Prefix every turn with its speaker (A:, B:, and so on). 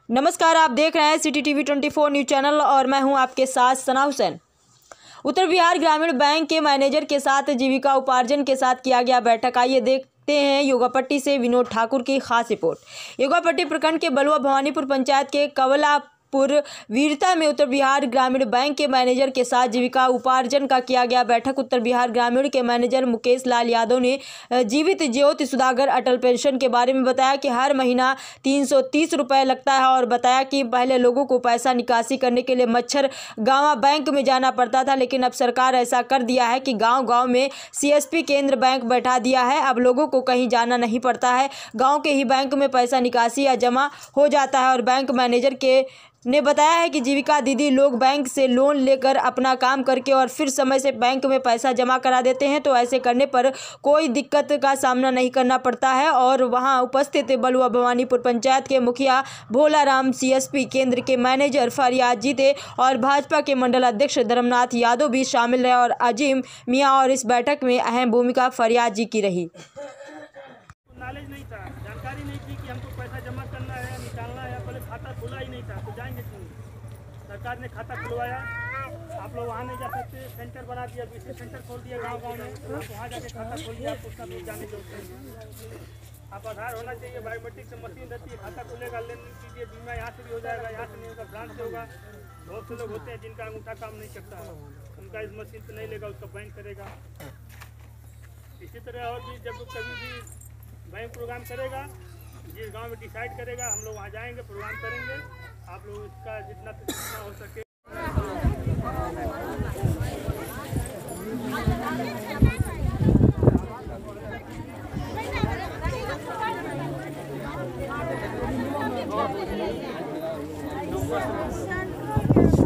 A: नमस्कार, आप देख रहे हैं सिटी टीवी 24 न्यूज चैनल और मैं हूं आपके साथ सना हुसैन। उत्तर बिहार ग्रामीण बैंक के मैनेजर के साथ जीविका उपार्जन के साथ किया गया बैठक। आइए देखते हैं योगापट्टी से विनोद ठाकुर की खास रिपोर्ट। योगापट्टी प्रखंड के बलुआ भवानीपुर पंचायत के कवलापुर वीरता में उत्तर बिहार ग्रामीण बैंक के मैनेजर के साथ जीविका उपार्जन का किया गया बैठक। उत्तर बिहार ग्रामीण के मैनेजर मुकेश लाल यादव ने जीवित ज्योति सुधाकर अटल पेंशन के बारे में बताया कि हर महीना 330 रुपये लगता है और बताया कि पहले लोगों को पैसा निकासी करने के लिए मच्छर गांव बैंक में जाना पड़ता था, लेकिन अब सरकार ऐसा कर दिया है कि गांव-गांव में सीएसपी केंद्र बैंक बैठा दिया है। अब लोगों को कहीं जाना नहीं पड़ता है, गाँव के ही बैंक में पैसा निकासी या जमा हो जाता है। और बैंक मैनेजर ने बताया है कि जीविका दीदी लोग बैंक से लोन लेकर अपना काम करके और फिर समय से बैंक में पैसा जमा करा देते हैं, तो ऐसे करने पर कोई दिक्कत का सामना नहीं करना पड़ता है। और वहां उपस्थित बलुआ भवानीपुर पंचायत के मुखिया भोलाराम, सीएसपी केंद्र के मैनेजर फरियाद जीते और भाजपा के मंडल अध्यक्ष धर्मनाथ यादव भी शामिल रहे और अजीम मियाँ। और इस बैठक में अहम भूमिका फरियाद जी की रही।
B: नॉलेज नहीं था, जानकारी नहीं थी कि हमको पैसा जमा करना है, निकालना है। पहले खाता खुला ही नहीं था, तो जाएंगे क्यों? सरकार ने खाता खुलवाया, आप लोग वहाँ नहीं जा सकते, सेंटर बना दिया, बीसी सेंटर खोल दिया गांव-गांव में, आप वहाँ जाके खाता खोल दिया, आपको उसका भी जाने की आप आधार होना चाहिए, बायोमेट्रिक से मशीन रहती है, खाता खुलेगा, लेन देन कीजिए, बीमा यहाँ से भी हो जाएगा, यहाँ से नहीं होगा, ब्रांच से होगा। बहुत से लोग होते हैं जिनका अंगूठा काम नहीं करता है, उनका इस मशीन से नहीं लेगा, उसका बैंक करेगा। इसी तरह और भी जब कभी भी बैंक प्रोग्राम करेगा, जिस गांव में डिसाइड करेगा, हम लोग वहाँ जाएंगे, प्रोग्राम करेंगे। आप लोग इसका जितना हो सके
C: Thank you.